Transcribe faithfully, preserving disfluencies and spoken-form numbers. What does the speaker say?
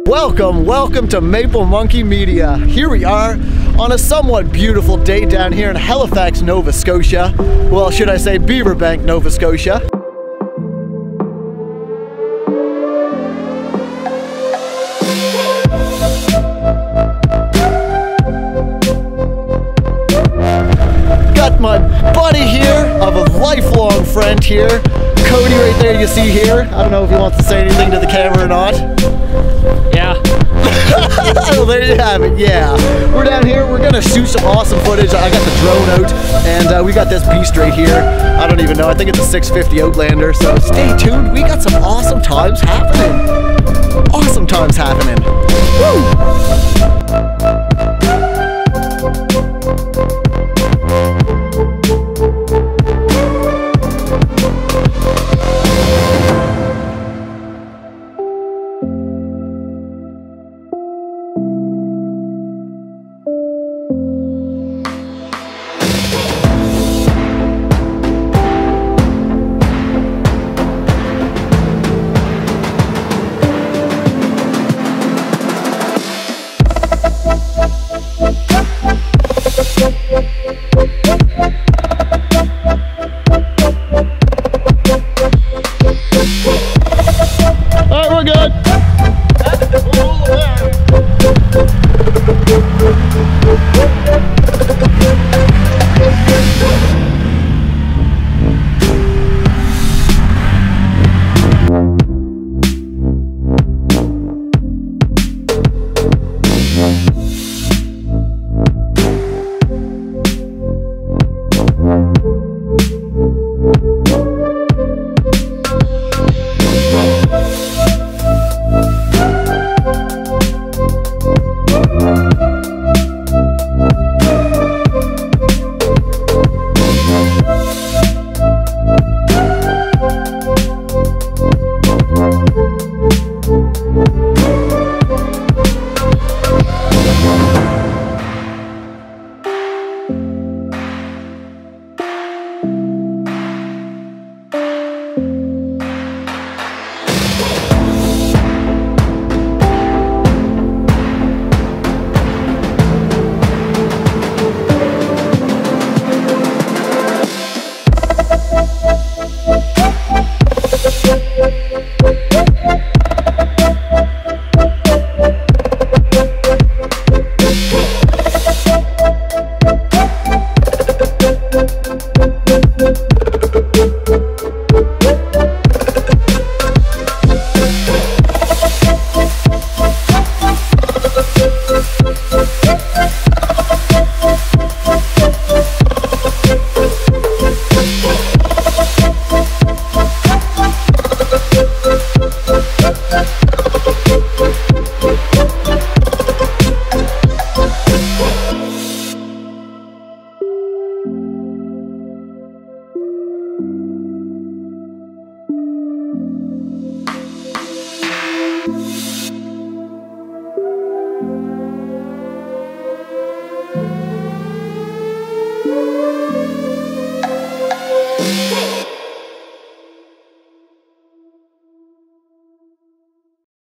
Welcome, welcome to Maple Monkey Media. Here we are on a somewhat beautiful day down here in Halifax, Nova Scotia. Well, should I say Beaverbank, Nova Scotia. Got my buddy here, of a lifelong friend here, Cody right there you see here. I don't know if he wants to say anything to the camera or not. Yeah. Well, there you have it, yeah. We're down here, we're gonna shoot some awesome footage. I got the drone out, and uh, we got this beast right here. I don't even know, I think it's a six fifty Outlander, so stay tuned. We got some awesome times happening. Awesome times happening. Woo!